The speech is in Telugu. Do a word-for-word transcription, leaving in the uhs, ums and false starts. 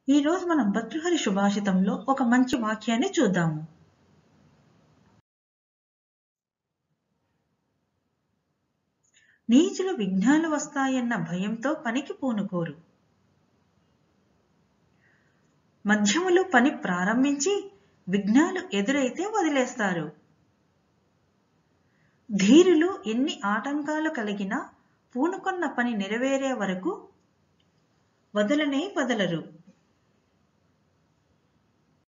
ఈరోజు మనం భర్తృహరి సుభాషితంలో ఒక మంచి వాక్యాన్ని చూద్దాము. నీచులు విఘ్నాలు వస్తాయన్న భయంతో పనికి పూనుకోరు. మధ్యములో పని ప్రారంభించి విఘ్నాలు ఎదురైతే వదిలేస్తారు. ధీరులు ఎన్ని ఆటంకాలు కలిగినా పూనుకొన్న పని నెరవేరే వరకు వదలనే వదలరు.